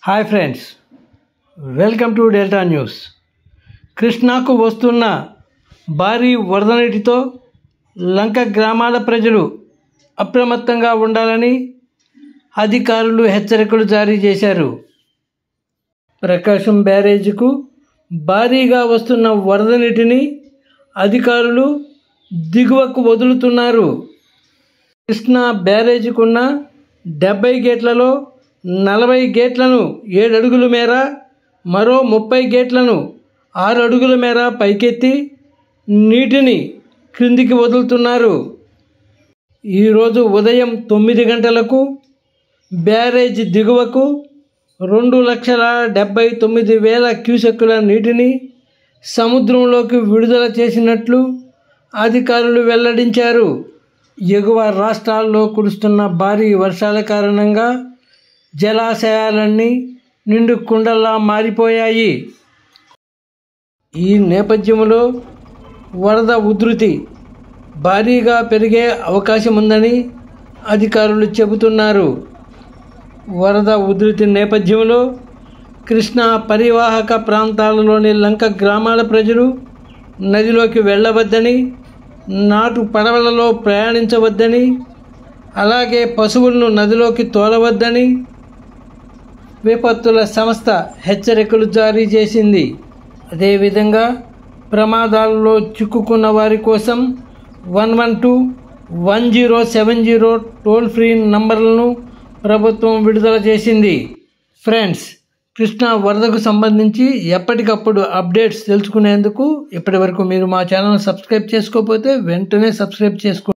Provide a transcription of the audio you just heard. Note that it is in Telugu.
Hi friends, welcome to Delta News. కృష్ణాకు వస్తున్న భారీ వరద నీటితో లంక గ్రామాల ప్రజలు అప్రమత్తంగా ఉండాలని అధికారులు హెచ్చరికలు జారీ చేశారు. ప్రకాశం బ్యారేజీకు భారీగా వస్తున్న వరద నీటిని అధికారులు దిగువకు వదులుతున్నారు. కృష్ణా బ్యారేజీకున్న 70 గేట్లలో 40 గేట్లను 7 అడుగుల మేర, మరో 30 గేట్లను 6 అడుగుల మేర పైకెత్తి నీటిని క్రిందికి వదులుతున్నారు. ఈరోజు ఉదయం 9 గంటలకు బ్యారేజ్ దిగువకు 2,79,000 క్యూసెక్కుల నీటిని సముద్రంలోకి విడుదల చేసినట్లు అధికారులు వెల్లడించారు. ఎగువ రాష్ట్రాల్లో కురుస్తున్న భారీ వర్షాల కారణంగా జలాశయాలన్నీ నిండు కుండల్లా మారిపోయాయి. ఈ నేపథ్యంలో వరద ఉధృతి భారీగా పెరిగే అవకాశం ఉందని అధికారులు చెబుతున్నారు. వరద ఉధృతి నేపథ్యంలో కృష్ణా పరివాహక ప్రాంతాలలోని లంక గ్రామాల ప్రజలు నదిలోకి వెళ్ళవద్దని, నాటు పడవలలో ప్రయాణించవద్దని, అలాగే పశువులను నదిలోకి తోలవద్దని విపత్తుల సంస్థ హెచ్చరికలు జారీ చేసింది. అదేవిధంగా ప్రమాదాలలో చిక్కుకున్న వారి కోసం 112, 1070 టోల్ ఫ్రీ నంబర్లను ప్రభుత్వం విడుదల చేసింది. ఫ్రెండ్స్, కృష్ణా వరదకు సంబంధించి ఎప్పటికప్పుడు అప్డేట్స్ తెలుసుకునేందుకు ఇప్పటివరకు మీరు మా ఛానల్ సబ్స్క్రైబ్ చేసుకోకపోతే వెంటనే సబ్స్క్రైబ్ చేసుకోండి.